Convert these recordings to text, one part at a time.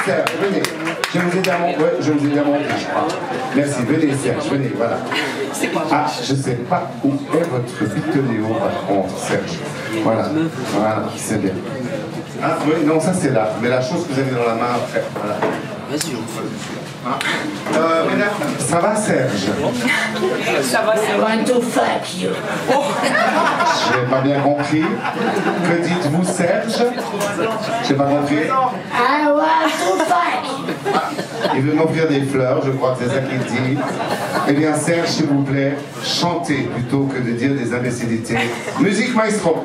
Serge, venez. Je vous ai déjà montré, je crois. Merci, venez Serge, venez, voilà. Ah, je sais pas où est votre bitéléo par contre, Serge. Voilà, voilà, c'est bien. Ah oui, non, ça c'est là, mais la chose que vous avez dans la main après, voilà. Vas-y, on fait. Mesdames, ça va Serge? Ça va, c'est Want to fuck you. Je n'ai pas bien compris. Que dites-vous Serge? Je n'ai pas compris. I want to fuck you. Il veut m'offrir des fleurs, je crois que c'est ça qu'il dit. Eh bien Serge, s'il vous plaît, chantez plutôt que de dire des imbécilités. Musique maestro.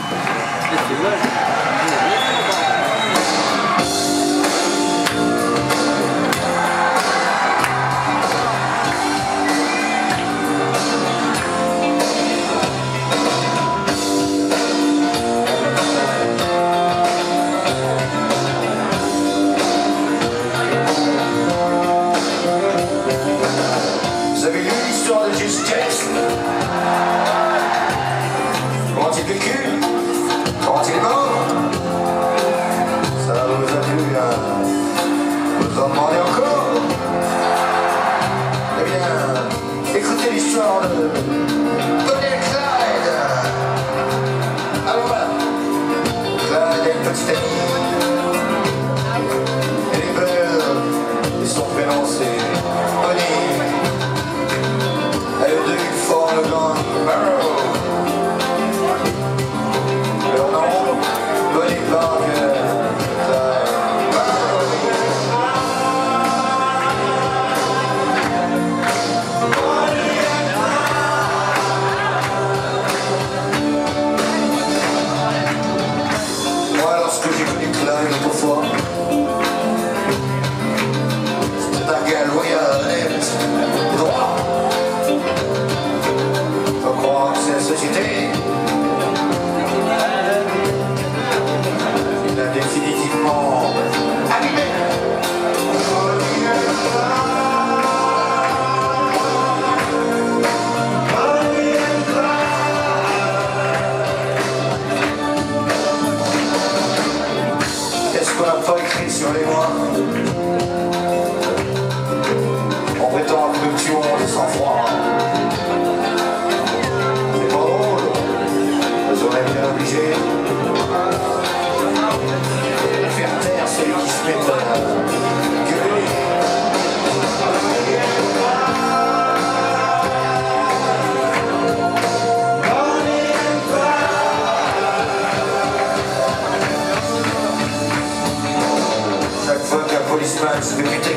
Quand il vécu, quand il est mort, ça vous a dû vous en demander encore. Eh bien, écoutez l'histoire de Bonnie et Clyde. Alors voilà, Clyde a une petite amie. Elle est belle, et son prénom c'est Bonnie. Elle est deux forment le grand Barrow. Sur les mois, on prétend que nous tuons de sang-froid. C'est pas drôle, nous aurions bien obligé de faire taire celui qui se met à gueuler. Policeman se fait buter.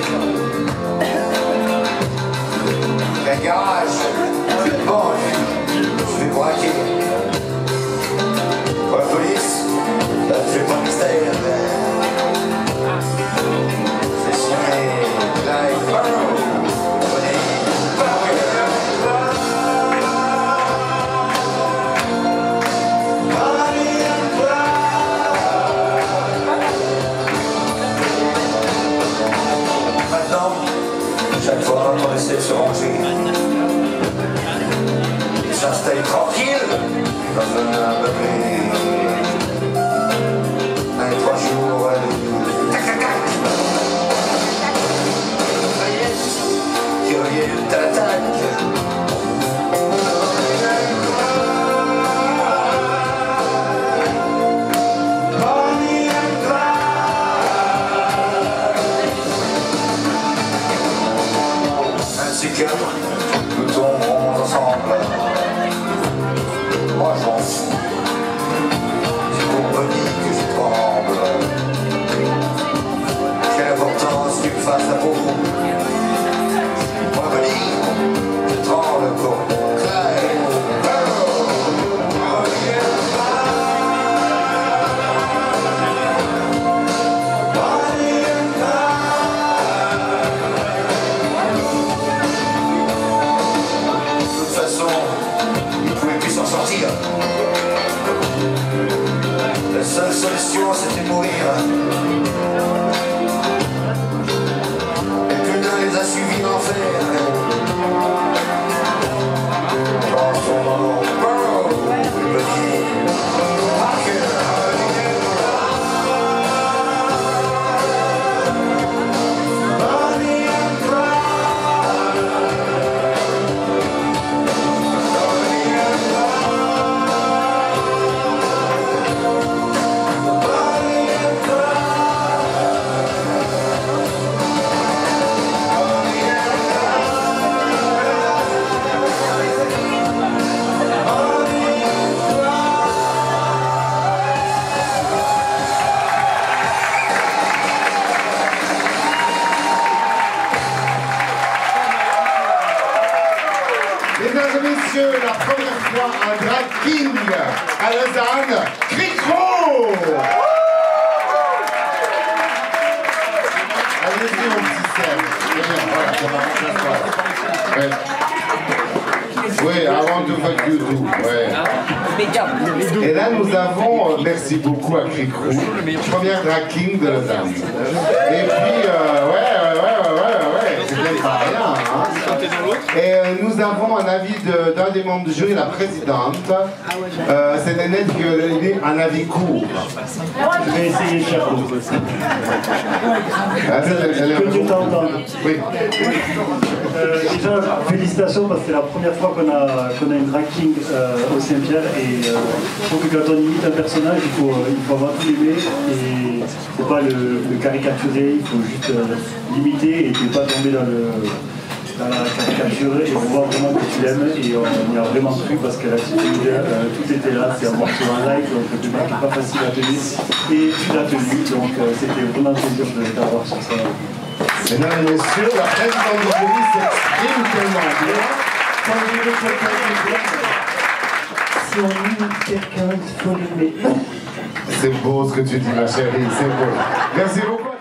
Un garage, une banque, je vais braquer. Pour la police, ça ne fait pas de mystère. C'est signé Clyde Barrow. Chaque fois qu'on essaie de se ranger et s'installer tranquille dans un meublé, 1 et 3 jours, tac tac tac, qui reviennent à l'attaque. Nous tomberons ensemble. Moi je m'en fous. C'est pour Bonnie que je tremble. Quelle importance tu me fasses la peau. Moi Bonnie, je tremble pour Clyde Barrow. La seule solution c'était de mourir. Et plus d'un les a suivis l'enfer. Dans son nom, Barrow, Bonnie, Parker. King à Lausanne, Cricro. Allez-y mon petit Serge. Très bien, voilà, ça va, ça se passe. Oui, avant to fuck you too. Ouais. Et là, nous avons, merci beaucoup à Cricro, première drag king de Lausanne. Et puis, ouais, c'est peut-être pas rien. Hein. Et nous avons un avis d'un des membres du jury, la présidente. C'est Nénette qui a donné un avis court. Je vais essayer de faire court. Que tu t'entends. Oui. Déjà, félicitations parce que c'est la première fois qu'on a une drag king au Saint-Pierre et je trouve que quand on imite un personnage, il faut avoir tout l'aimer et il ne faut pas le caricaturer, il faut juste l'imiter et ne pas tomber dans la caricature et on voit vraiment que tu l'aimes et on y a vraiment cru parce que l'attitude, tout était là, c'est un morceau en live, donc le public n'est pas facile à tenir et tu l'as tenu, donc c'était vraiment un plaisir de t'avoir sur ça. Mesdames et messieurs, la présidente du jury s'exprime tellement bien. Quand vous voulez quelqu'un qui plaît, Si on imite quelqu'un, il faut l'aimer. c'est beau ce que tu dis, ma chérie, c'est beau. Merci beaucoup.